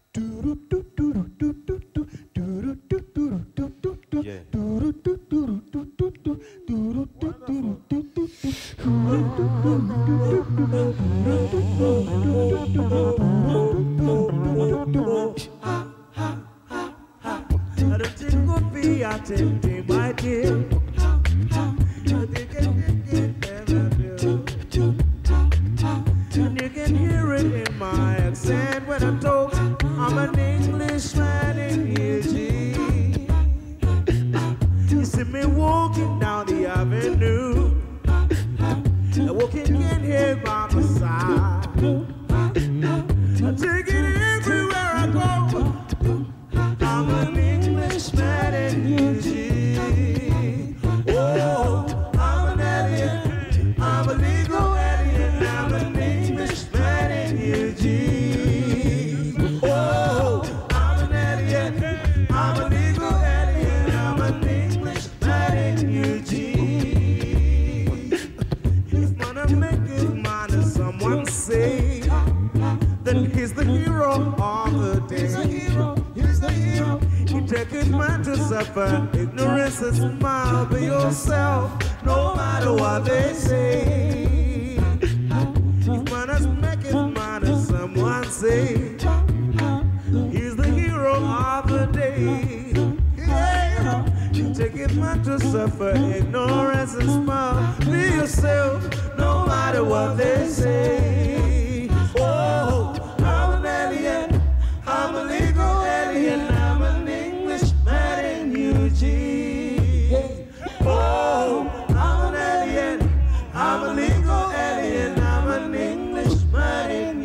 Yeah. And you can hear it in my accent when I talk. I'm an Englishman in Eugene. You see me walking down the avenue, walking in here by my side. I take it everywhere I go. I'm an Englishman in Eugene. Oh, I'm an alien. I'm a legal alien. I'm an Englishman in Eugene. Oh, I'm an alien. I'm a legal alien. I'm an Englishman in Eugene. If man I make it man, as someone say, then he's the hero of the day. He's the hero. He's the hero. You take it man to suffer. Ignorance is smile. Be yourself, no matter what they say. If man has make it man, as someone say, he's the hero of the day. Yeah. You take it man to suffer. Ignorance is smile. Be yourself, no matter what they say. Oh, I'm an alien. I'm a legal alien. I'm an Englishman in Eugene. Oh, I'm an alien. I'm a legal alien. I'm an Englishman in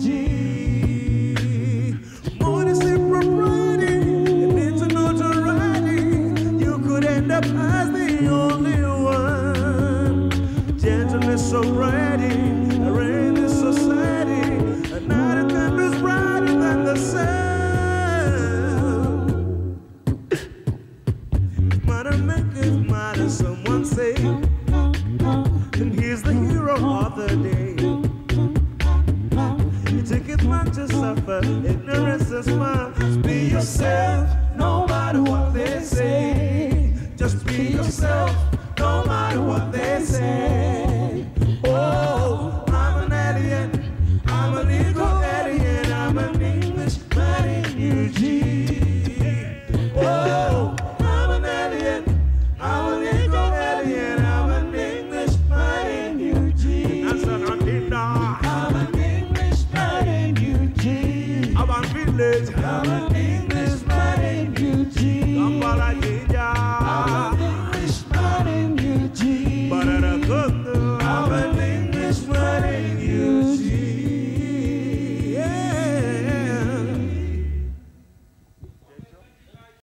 Eugene. Modesty, propriety, you need to know to writing. You could end up as the only one. Gentleness, sobriety, array in this society. Another country's brighter than the sun. Matter make it matter, someone say, and he's the hero of the day. You take it man to suffer, ignorance is smile. Just be yourself, no matter what they say. Just be yourself, no matter what they say. Oh, I'm an alien, I'm a legal alien, I'm an Englishman in Eugene. Oh, I'm an alien, I'm a legal alien, I'm an Englishman in Eugene. I'm an Englishman in Eugene. I'm a village, I'm an Englishman.